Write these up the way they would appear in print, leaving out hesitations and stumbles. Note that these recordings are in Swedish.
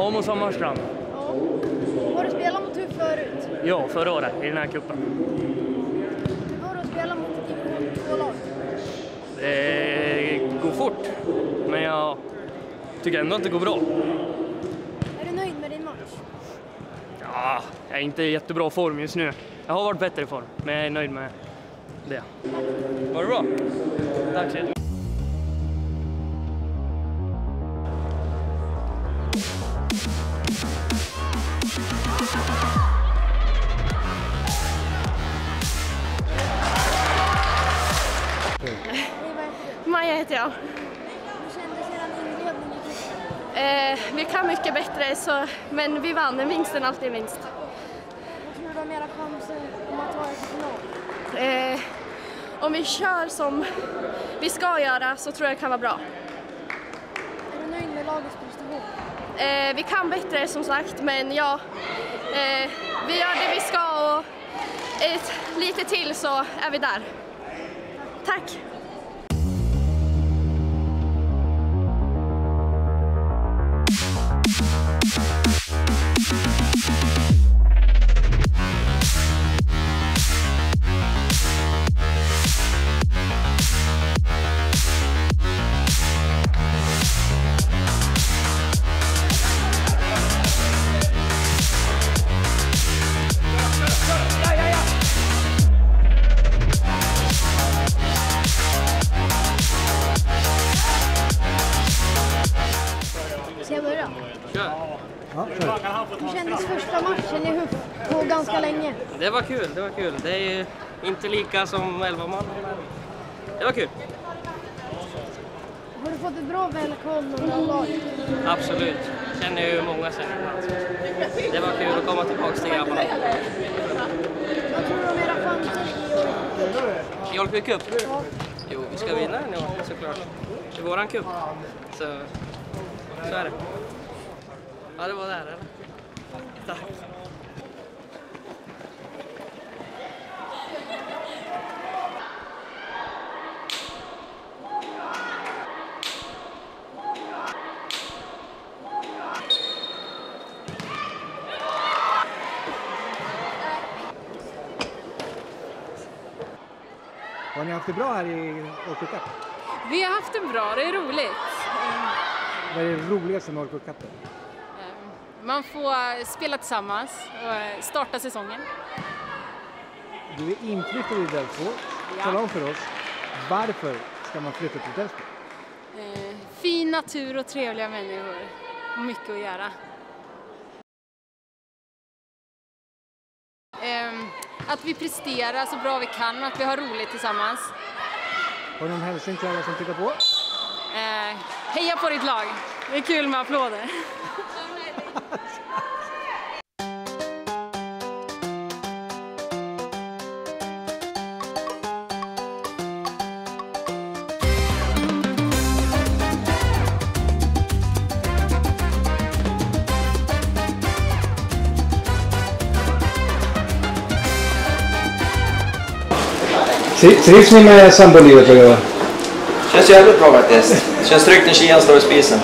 Åmo Sommarstrand. Ja. Har du spelat mot HUF förut? Ja, förra året i den här kuppen. Hur var det att spela mot division 2-lag? Det går fort, men jag tycker ändå att det går bra. Är du nöjd med din match? Ja, jag är inte i jättebra form just nu. Jag har varit bättre i form, men jag är nöjd med det. Var det bra? Tack så jättemycket. Maja heter jag. Hur kändes er inledning i kuppen? Vi kan mycket bättre, men vi vann. En vinst är alltid en vinst. Jag tror du har mera chanser om att ta er till final. Om vi kör som vi ska göra så tror jag det kan vara bra. Är du nöjd med lagets prestation? Vi kan bättre som sagt, men ja, vi gör det vi ska och lite till så är vi där. Tack! Ska jag börja? Ja, Hur kändes första matchen i HUF på ganska länge? Det var kul, det var kul. Det är ju inte lika som 11 man. Det var kul. Har du fått ett bra välkomnande av laget? Absolut. Jag känner ju många sen innan. Det var kul att komma tillbaka till grabbarna. Jag tror du har mera chanser I Olsby Cup? Ja. Jo, vi ska vinna den såklart. Det är våran cup. Så är det. Ja, det var där, eller? Tack. Har ni haft det bra här i Åke Cup? Vi har haft det bra, det är roligt. Vad är det roligaste med Åke Cup? Man får spela tillsammans och starta säsongen. Du är inflyttad i Delsbo. Ja. Tala om för oss, varför ska man flytta till Delsbo? Fin natur och trevliga människor. Och mycket att göra. Att vi presterar så bra vi kan och att vi har roligt tillsammans. Har du någon hälsning till alla som tittar på? Heja på ditt lag! Det är kul med applåder. Trivs ni med sambolivet att göra? Känns jävligt bra faktiskt. Känns tryggt när Kian står i spisen.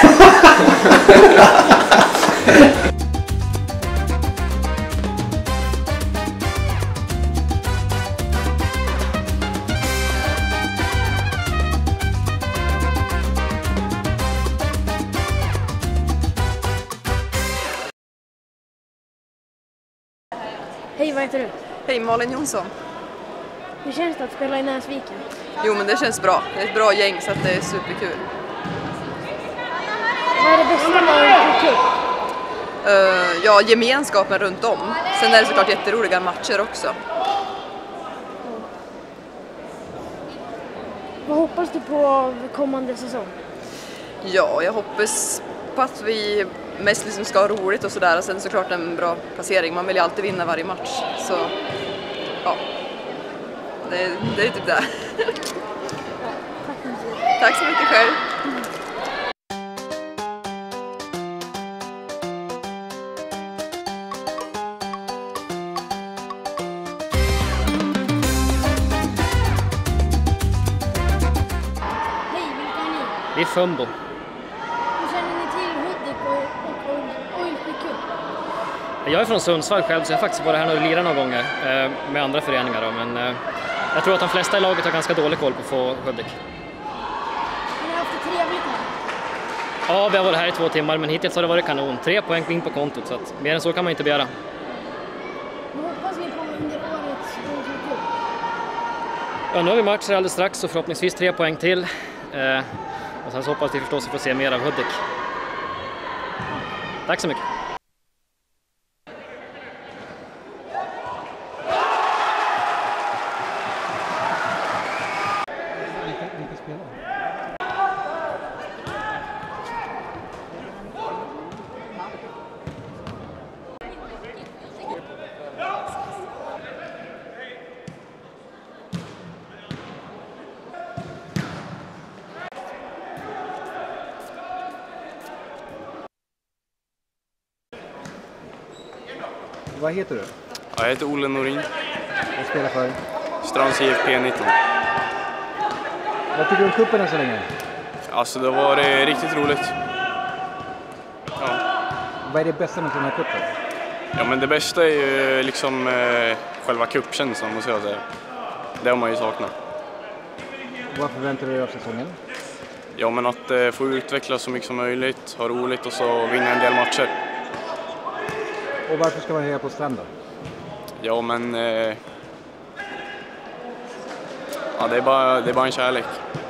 Hej, vad heter du? Hej, Malin Jonsson. Hur känns det att spela i Näsviken? Jo, men det känns bra. Det är ett bra gäng så att det är superkul. Vad är det bästa med en cup? Ja, gemenskapen runt om. Sen är det såklart jätteroliga matcher också. Vad hoppas du på av kommande säsong? Ja, jag hoppas på att vi mest liksom ska ha roligt och sådär. Och sen såklart en bra placering. Man vill ju alltid vinna varje match. Så, ja. Det är typ det. Tack så mycket själv. Hej, vilka är ni? Det är Fumbo. Hur känner ni till Hudik och Jag är från Sundsvall själv, så jag har faktiskt varit här och lirat några gånger med andra föreningar. Då, men jag tror att de flesta i laget har ganska dålig koll på Hudik. Har ni haft det trevligt här? Ja, vi har varit här i 2 timmar, men hittills har det varit kanon. 3 poäng in på kontot, så att mer än så kan man inte begära. Vad hoppas ni på under årets Rosengård? Ja, nu har vi matcher alldeles strax och förhoppningsvis 3 poäng till. Och sen så hoppas vi förstås att få se mer av Hudik. Tack så mycket. Vilka spelare? Vad heter du? Jag heter Olle Norin. Jag spelar för? Strands IF P19. Vad tycker du om cupen än så länge? Alltså det var riktigt roligt. Ja. Vad är det bästa med den här cupen? Ja, men det bästa är ju liksom själva cupkänslan, måste jag säga. Det har man ju saknat. Vad förväntar du dig av säsongen? Ja, men att få utveckla så mycket som möjligt, ha roligt och så vinna en del matcher. Och varför ska man heja på Strand då? Ja, men ja, det är bara en kärlek.